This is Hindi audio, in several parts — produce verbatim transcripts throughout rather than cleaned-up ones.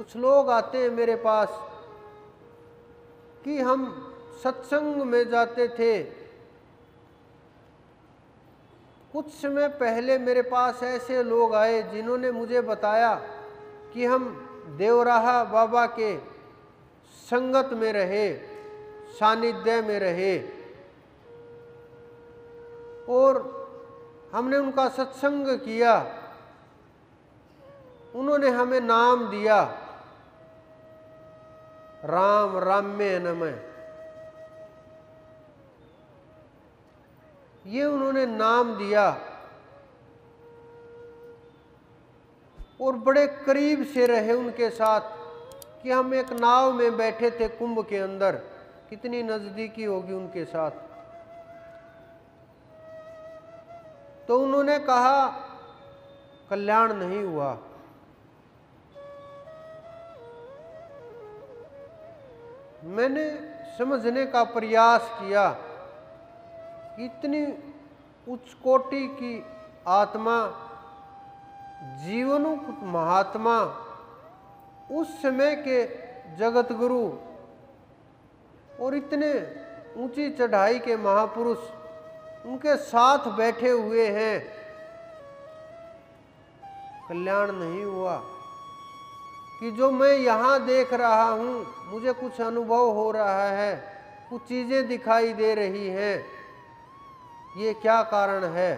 कुछ लोग आते हैं मेरे पास कि हम सत्संग में जाते थे। कुछ समय पहले मेरे पास ऐसे लोग आए जिन्होंने मुझे बताया कि हम देवराहा बाबा के संगत में रहे, सानिध्य में रहे और हमने उनका सत्संग किया। उन्होंने हमें नाम दिया, राम राम्य नमः, ये उन्होंने नाम दिया और बड़े करीब से रहे उनके साथ कि हम एक नाव में बैठे थे कुंभ के अंदर। कितनी नजदीकी होगी उनके साथ। तो उन्होंने कहा कल्याण नहीं हुआ। मैंने समझने का प्रयास किया, इतनी उच्च कोटि की आत्मा, जीवनों महात्मा, उस समय के जगत गुरु और इतने ऊंची चढ़ाई के महापुरुष उनके साथ बैठे हुए हैं, कल्याण नहीं हुआ। कि जो मैं यहाँ देख रहा हूँ, मुझे कुछ अनुभव हो रहा है, कुछ चीज़ें दिखाई दे रही हैं, ये क्या कारण है?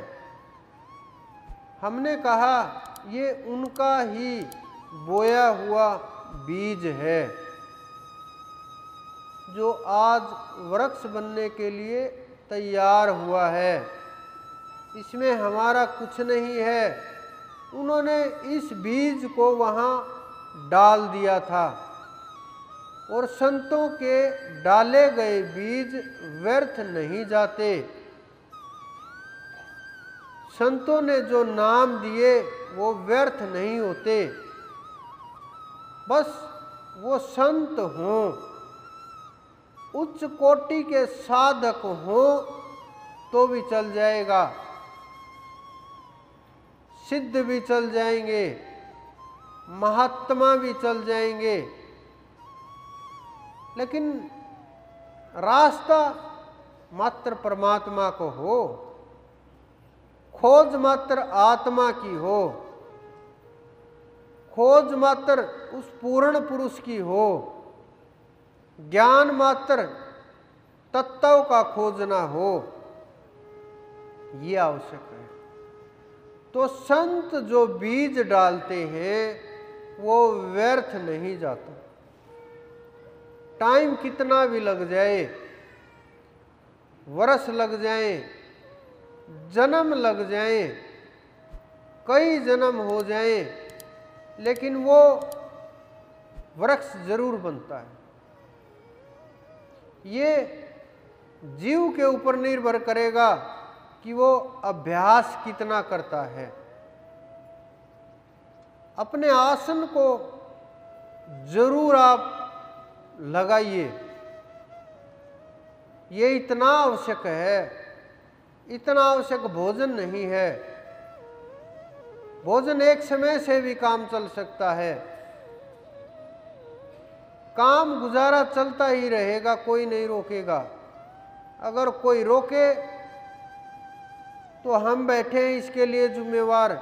हमने कहा ये उनका ही बोया हुआ बीज है जो आज वृक्ष बनने के लिए तैयार हुआ है। इसमें हमारा कुछ नहीं है। उन्होंने इस बीज को वहाँ डाल दिया था और संतों के डाले गए बीज व्यर्थ नहीं जाते। संतों ने जो नाम दिए वो व्यर्थ नहीं होते। बस वो संत हों, उच्च कोटि के साधक हों तो भी चल जाएगा, सिद्ध भी चल जाएंगे, महात्मा भी चल जाएंगे, लेकिन रास्ता मात्र परमात्मा को हो, खोज मात्र आत्मा की हो, खोज मात्र उस पूर्ण पुरुष की हो, ज्ञान मात्र तत्व का खोजना हो, ये आवश्यक है। तो संत जो बीज डालते हैं वो व्यर्थ नहीं जाता। टाइम कितना भी लग जाए, वर्ष लग जाए, जन्म लग जाए, कई जन्म हो जाए, लेकिन वो वृक्ष जरूर बनता है। ये जीव के ऊपर निर्भर करेगा कि वो अभ्यास कितना करता है। अपने आसन को जरूर आप लगाइए, ये इतना आवश्यक है। इतना आवश्यक भोजन नहीं है। भोजन एक समय से भी काम चल सकता है, काम गुजारा चलता ही रहेगा, कोई नहीं रोकेगा। अगर कोई रोके तो हम बैठे हैं इसके लिए जिम्मेवार।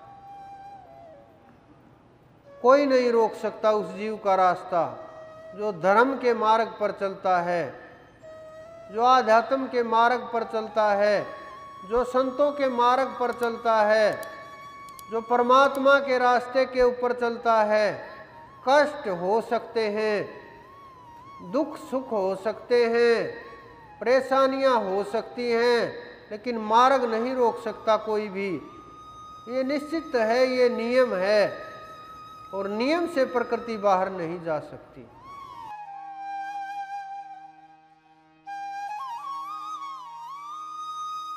कोई नहीं रोक सकता उस जीव का रास्ता जो धर्म के मार्ग पर चलता है, जो आध्यात्म के मार्ग पर चलता है, जो संतों के मार्ग पर चलता है, जो परमात्मा के रास्ते के ऊपर चलता है। कष्ट हो सकते हैं, दुख सुख हो सकते हैं, परेशानियां हो सकती हैं, लेकिन मार्ग नहीं रोक सकता कोई भी। ये निश्चित है, ये नियम है और नियम से प्रकृति बाहर नहीं जा सकती।